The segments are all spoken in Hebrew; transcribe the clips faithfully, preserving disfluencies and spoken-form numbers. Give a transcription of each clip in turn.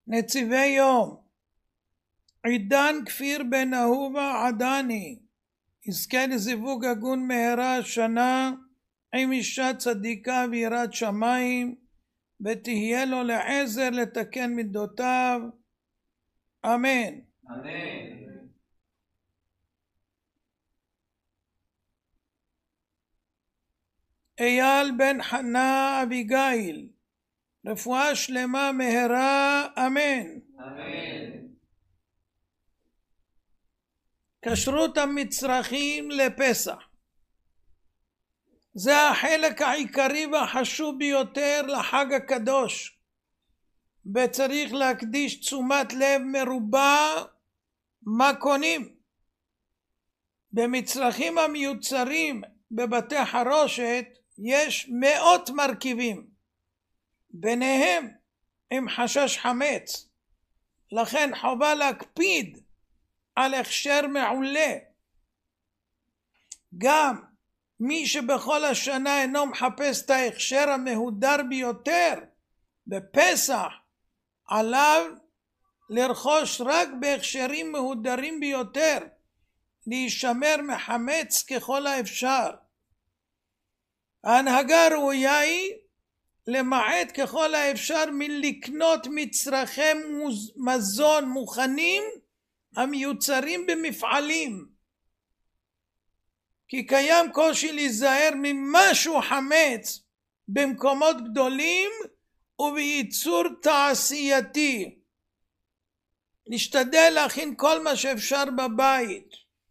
נציבי יום, עידן כפיר בן אהובה עדני, יזכה לזיווג הגון מהרה השנה עם אישה צדיקה ויראת שמיים, ותהיה לו לעזר לתקן מידותיו, אמן. אמן. אייל בן חנה אביגיל, רפואה שלמה מהרה, אמן. אמן. כשרות המצרכים לפסח, זה החלק העיקרי והחשוב ביותר לחג הקדוש, וצריך להקדיש תשומת לב מרובה מה קונים. במצרכים המיוצרים בבתי חרושת יש מאות מרכיבים, ביניהם עם חשש חמץ, לכן חובה להקפיד על הכשר מעולה. גם מי שבכל השנה אינו מחפש את ההכשר המהודר ביותר, בפסח עליו לרכוש רק בהכשרים מהודרים ביותר, להישמר מחמץ ככל האפשר. ההנהגה ראויה היא למעט ככל האפשר מלקנות מצרכי מזון מוכנים המיוצרים במפעלים, כי קיים קושי להיזהר ממשהו חמץ במקומות גדולים ובייצור תעשייתי. נשתדל להכין כל מה שאפשר בבית.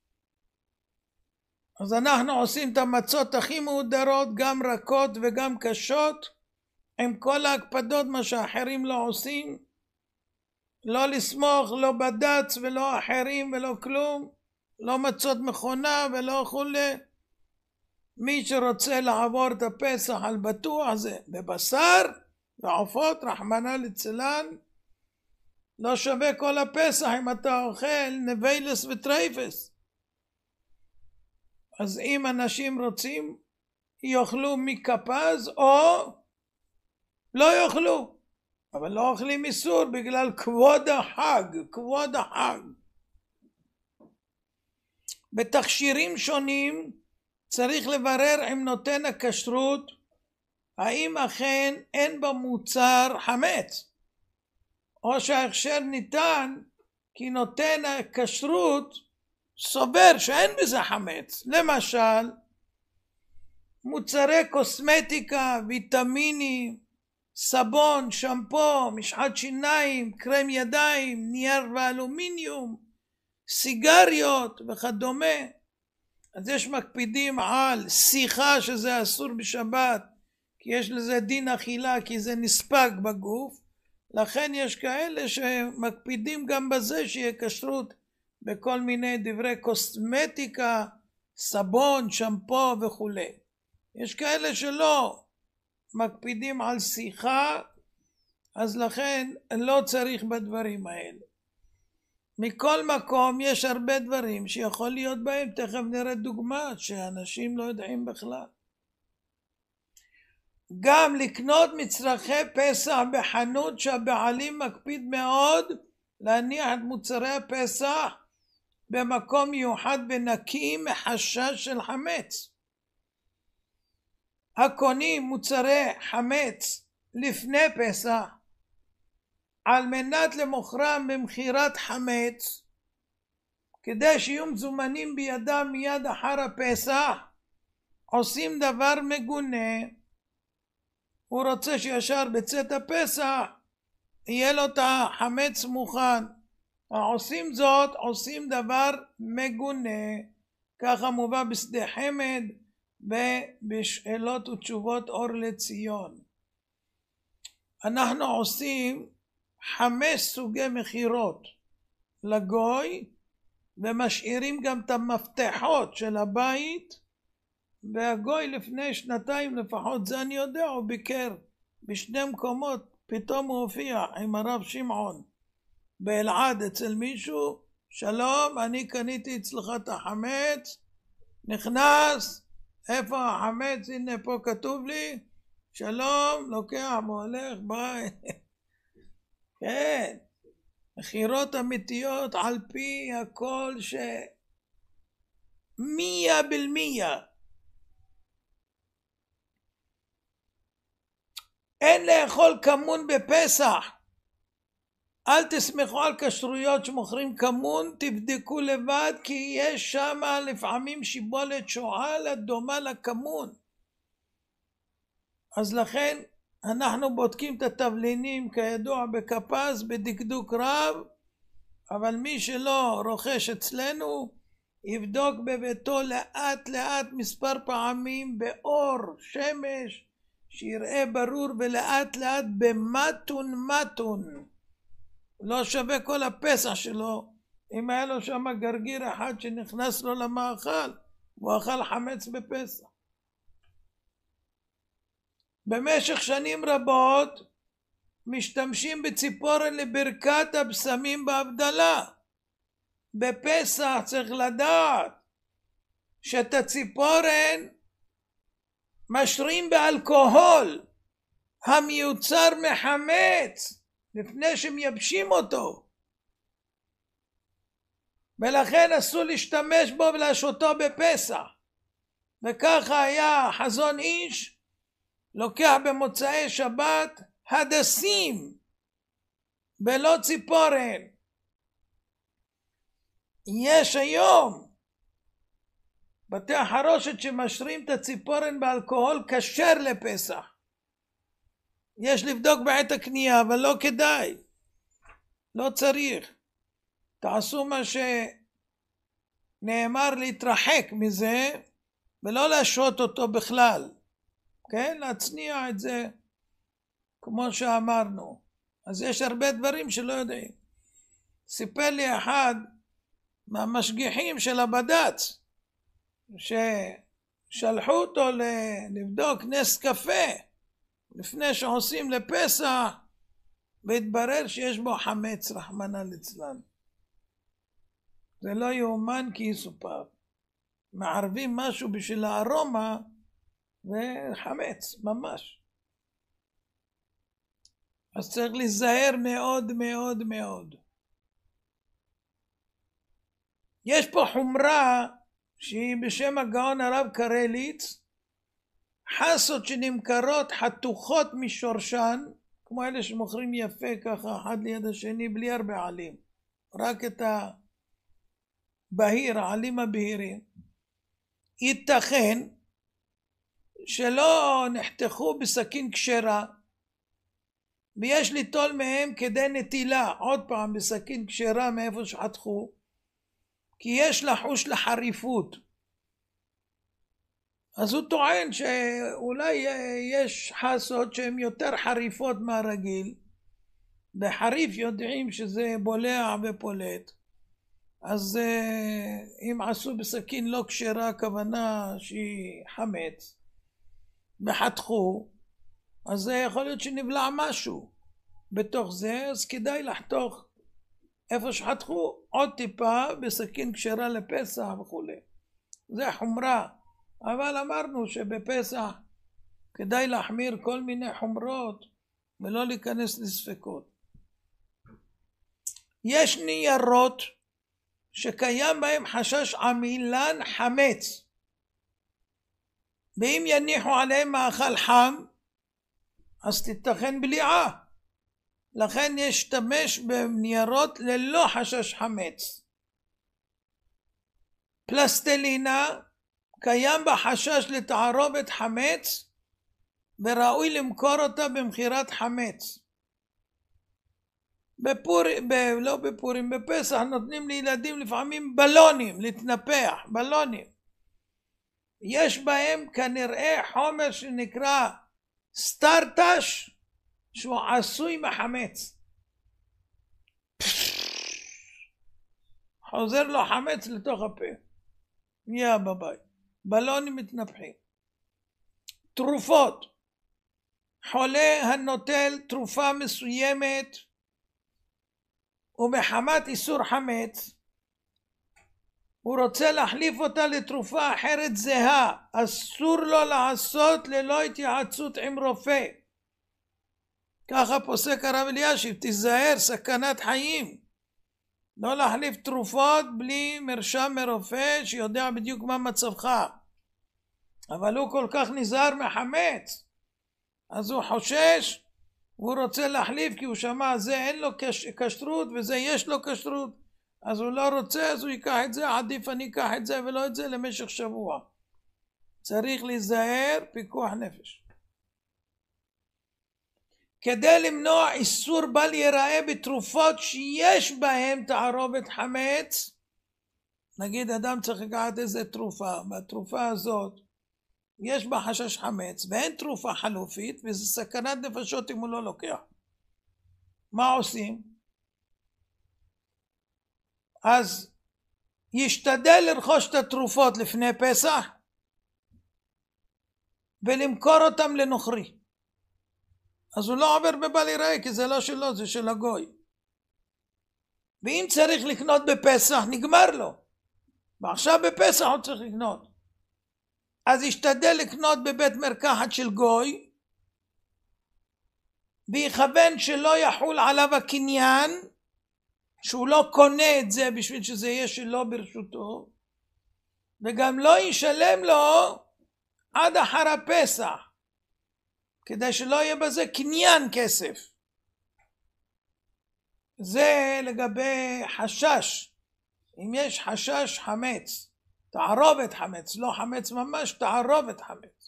אז אנחנו עושים את המצות הכי מהודרות, גם רכות וגם קשות, עם כל ההקפדות מה שאחרים לא עושים. לא לסמוך, לא בד"ץ ולא אחרים ולא כלום, לא מצות מכונה ולא כולי. מי שרוצה לעבור את הפסח על בטוח זה בבשר ועופות, רחמנא ליצלן. לא שווה כל הפסח אם אתה אוכל נבלס וטרייפס. אז אם אנשים רוצים יאכלו מקפז או לא יאכלו, אבל לא אוכלים איסור בגלל כבוד החג, כבוד החג. בתכשירים שונים צריך לברר עם נותן הכשרות האם אכן אין במוצר חמץ, או שההכשר ניתן כי נותן הכשרות סובר שאין בזה חמץ. למשל מוצרי קוסמטיקה, ויטמינים, סבון, שמפו, משחת שיניים, קרם ידיים, נייר ואלומיניום, סיגריות וכדומה. אז יש מקפידים על שיחה שזה אסור בשבת, כי יש לזה דין אכילה, כי זה נספג בגוף. לכן יש כאלה שמקפידים גם בזה שיהיה כשרות בכל מיני דברי קוסמטיקה, סבון, שמפו וכו'. יש כאלה שלא מקפידים על שיחה, אז לכן לא צריך בדברים האלה. מכל מקום יש הרבה דברים שיכול להיות בהם, תכף נראה דוגמה שאנשים לא יודעים בכלל. גם לקנות מצרכי פסח בחנות שהבעלים מקפיד מאוד להניח את מוצרי הפסח במקום מיוחד ונקי מחשש של חמץ. הקונים מוצרי חמץ לפני פסח על מנת למוכרם במכירת חמץ, כדי שיהיו מזומנים בידם מיד אחר הפסח, עושים דבר מגונה. הוא רוצה שישר בצאת הפסח יהיה לו את החמץ מוכן. עושים זאת, עושים דבר מגונה. ככה מובא בשדה חמד ובשאלות ותשובות אור לציון. אנחנו עושים חמש סוגי מחירות לגוי, ומשאירים גם את המפתחות של הבית. והגוי לפני שנתיים לפחות, זה אני יודע, הוא ביקר בשני מקומות, פתאום הוא הופיע עם הרב שמעון באלעד אצל מישהו. שלום, אני קניתי אצלך את החמץ. נכנס, איפה החמץ? הנה פה כתוב לי. שלום, לוקח והולך, ביי. כן, מחירות אמיתיות על פי הכל ש... מיה בלמיה. אין לאכול כמון בפסח. אל תסמכו על כשרויות שמוכרים כמון, תבדקו לבד, כי יש שם לפעמים שיבולת שועל הדומה לכמון. אז לכן אנחנו בודקים את התבלינים כידוע בכפס בדקדוק רב, אבל מי שלא רוכש אצלנו יבדוק בביתו לאט לאט מספר פעמים באור שמש שיראה ברור, ולאט לאט במתון מתון. לא שווה כל הפסח שלו אם היה לו שם גרגיר אחד שנכנס לו למאכל, הוא אכל חמץ בפסח. במשך שנים רבות משתמשים בציפורן לברכת הבשמים בהבדלה. בפסח צריך לדעת שאת הציפורן משרים באלכוהול המיוצר מחמץ לפני שמייבשים אותו, ולכן אסור להשתמש בו ולשותו בפסח. וככה היה חזון איש לוקח במוצאי שבת הדסים ולא ציפורן. יש היום בתי החרושת שמשרים את הציפורן באלכוהול כשר לפסח. יש לבדוק בעת הקנייה, אבל לא כדאי, לא צריך. תעשו מה שנאמר להתרחק מזה ולא להשרות אותו בכלל, כן? להצניע את זה כמו שאמרנו. אז יש הרבה דברים שלא יודעים. סיפר לי אחד מהמשגיחים של הבד"ץ ששלחו אותו לבדוק נס קפה לפני שעושים לפסח, והתברר שיש בו חמץ, רחמנא ליצלן. זה לא יאומן כי יסופר. מערבים משהו בשביל הארומה וחמץ ממש. אז צריך להיזהר מאוד מאוד מאוד. יש פה חומרה שהיא בשם הגאון הרב קרליץ, חסות שנמכרות חתוכות משורשן, כמו אלה שמוכרים יפה ככה אחד ליד השני בלי הרבה עלים, רק את הבהיר, העלים הבהירים. ייתכן שלא נחתכו בסכין כשרה, ויש ליטול מהם כדי נטילה, עוד פעם בסכין כשרה מאיפה שחתכו, כי יש לחוש לחריפות. אז הוא טוען שאולי יש חסות שהן יותר חריפות מהרגיל, בחריף יודעים שזה בולע ופולט, אז אם עשו בסכין לא כשרה, הכוונה שהיא חמץ, וחתכו, אז זה יכול להיות שנבלע משהו בתוך זה, אז כדאי לחתוך איפה שחתכו עוד טיפה בסכין כשרה לפסח וכו'. זה חומרה, אבל אמרנו שבפסח כדאי להחמיר כל מיני חומרות ולא להיכנס לספקות. יש ניירות שקיים בהם חשש עמילן חמץ, ואם יניחו עליהם מאכל חם אז תיתכן בליעה. לכן יש להשתמש בניירות ללא חשש חמץ. פלסטלינה קיים בה חשש לתערובת חמץ, וראוי למכור אותה במכירת חמץ. בפורים, ב, לא בפורים, בפסח נותנים לילדים לפעמים בלונים, להתנפח, בלונים. יש בהם כנראה חומר שנקרא סטארטש, שהוא עשוי מחמץ. חוזר לו חמץ לתוך הפה, נהיה בבית. בלונים מתנפחים. תרופות. חולה הנוטל תרופה מסוימת ומחמת איסור חמץ הוא רוצה להחליף אותה לתרופה אחרת זהה, אסור לו לעשות ללא התייעצות עם רופא. ככה פוסק הרב אלישיב, תיזהר, סכנת חיים. לא להחליף תרופות בלי מרשם מרופא שיודע בדיוק מה מצבך. אבל הוא כל כך נזהר מחמץ, אז הוא חושש, הוא רוצה להחליף כי הוא שמע זה אין לו כשרות וזה יש לו כשרות, אז הוא לא רוצה, אז הוא ייקח את זה, עדיף אני אקח את זה ולא את זה למשך שבוע. צריך להיזהר, פיקוח נפש. כדי למנוע איסור בל ייראה בתרופות שיש בהם תערובת חמץ, נגיד אדם צריך לקחת איזה תרופה, בתרופה הזאת יש בה חשש חמץ ואין תרופה חלופית וזה סכנת נפשות אם הוא לא לוקח. מה עושים? אז ישתדל לרכוש את התרופות לפני פסח ולמכור אותם לנוכרי. אז הוא לא עובר בבל ייראה כי זה לא שלו, זה של הגוי. ואם צריך לקנות בפסח נגמר לו, ועכשיו בפסח הוא צריך לקנות, אז ישתדל לקנות בבית מרקחת של גוי ויכוון שלא יחול עליו הקניין, שהוא לא קונה את זה בשביל שזה יהיה שלו ברשותו, וגם לא ישלם לו עד אחר הפסח כדי שלא יהיה בזה קניין כסף. זה לגבי חשש, אם יש חשש חמץ, תערובת חמץ, לא חמץ ממש, תערובת חמץ.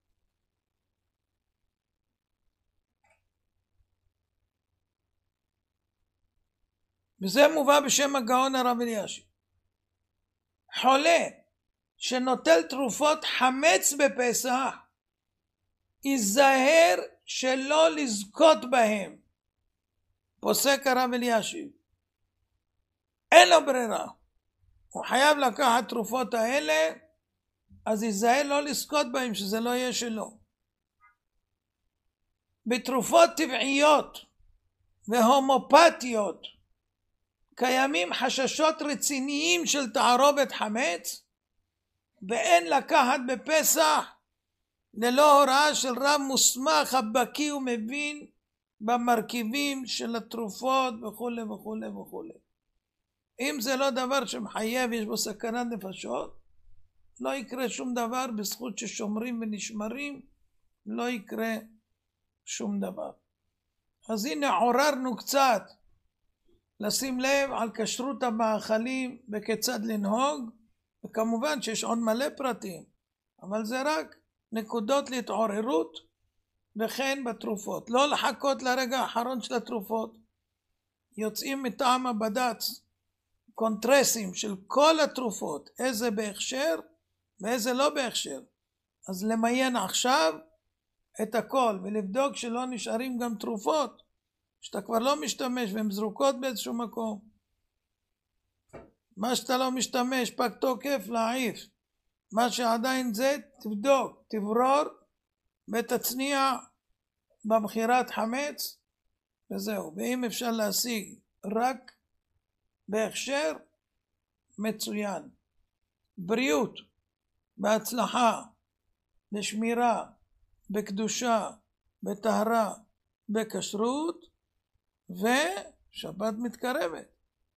וזה מובא בשם הגאון הרב אלישיב. חולה שנוטל תרופות חמץ בפסח, ייזהר שלא לזכות בהם. פוסק הרב אלישיב, אין לו ברירה, הוא חייב לקחת תרופות האלה, אז ייזהר לא לזכות בהם שזה לא יהיה שלו. בתרופות טבעיות והומופתיות קיימים חששות רציניים של תערובת חמץ, ואין לקחת בפסח ללא הוראה של רב מוסמך הבקי ומבין במרכיבים של התרופות וכו' וכו' וכו'. אם זה לא דבר שמחייב, יש בו סכנת נפשות, לא יקרה שום דבר, בזכות ששומרים ונשמרים לא יקרה שום דבר. אז הנה עוררנו קצת לשים לב על כשרות המאכלים וכיצד לנהוג, וכמובן שיש עוד מלא פרטים, אבל זה רק נקודות להתעוררות, וכן בתרופות. לא לחכות לרגע האחרון של התרופות. יוצאים מטעם הבד"ץ קונטרסים של כל התרופות, איזה בהכשר ואיזה לא בהכשר. אז למיין עכשיו את הכל ולבדוק שלא נשארים גם תרופות שאתה כבר לא משתמש והן זרוקות באיזשהו מקום. מה שאתה לא משתמש פג תוקף להעיף. מה שעדיין זה תבדוק, תברור ותצניע במחירת חמץ וזהו. ואם אפשר להשיג רק בהכשר, מצוין. בריאות, בהצלחה, בשמירה, בקדושה, בטהרה, בכשרות, ושבת מתקרבת.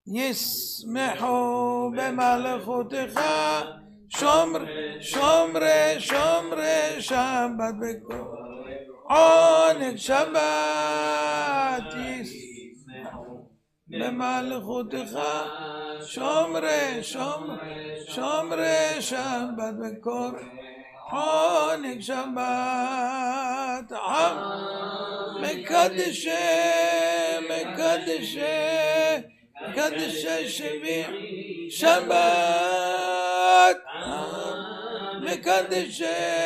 ישמחו במלכותך שומרי שומרי שומרי שבת בכל עונג שבת. ישמחו במלכותך שומרי שומרי שומרי שבת בכל עונג שבת. עם מקדשי מקדשי מקדשי שבי שבת. מקדשי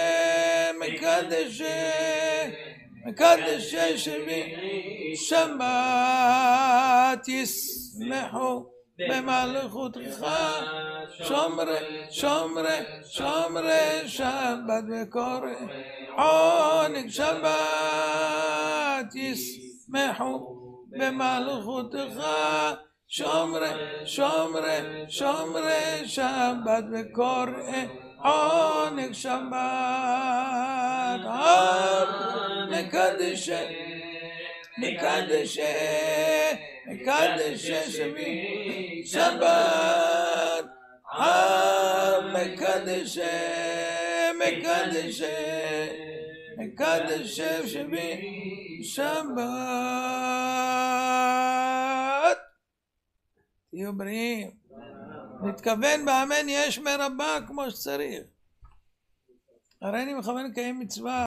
מקדשי מקדשי שבי שבת. ישמחו במלכותך שומרי שומרי שומרי שבת בקורא עונג שבת. ישמחו במלכותך שומרי שומרי שומרי שבת בקורא עונג שבת. מקדשי מקדש, מקדש שבי שבת, מקדש, מקדש, מקדש שבי שבת. תהיו בריאים. נתכוון באמן יש מרבה כמו שצריך. הרי אני מכוון לקיים מצווה.